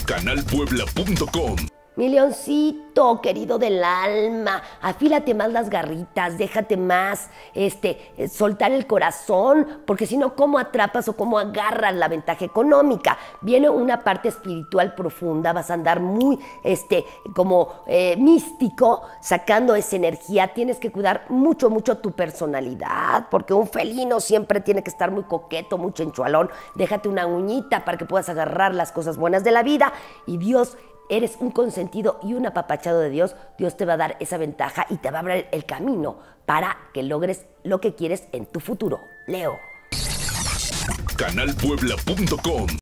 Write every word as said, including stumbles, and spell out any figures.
canal puebla punto com. Mi leoncito, querido del alma, afílate más las garritas, déjate más este, eh, soltar el corazón, porque si no, ¿cómo atrapas o cómo agarras la ventaja económica? Viene una parte espiritual profunda, vas a andar muy este, como eh, místico, sacando esa energía. Tienes que cuidar mucho, mucho tu personalidad, porque un felino siempre tiene que estar muy coqueto, muy chenchualón. Déjate una uñita para que puedas agarrar las cosas buenas de la vida, y Dios, eres un consentido y un apapachado de Dios. Dios te va a dar esa ventaja y te va a abrir el camino para que logres lo que quieres en tu futuro. Leo. canal puebla punto com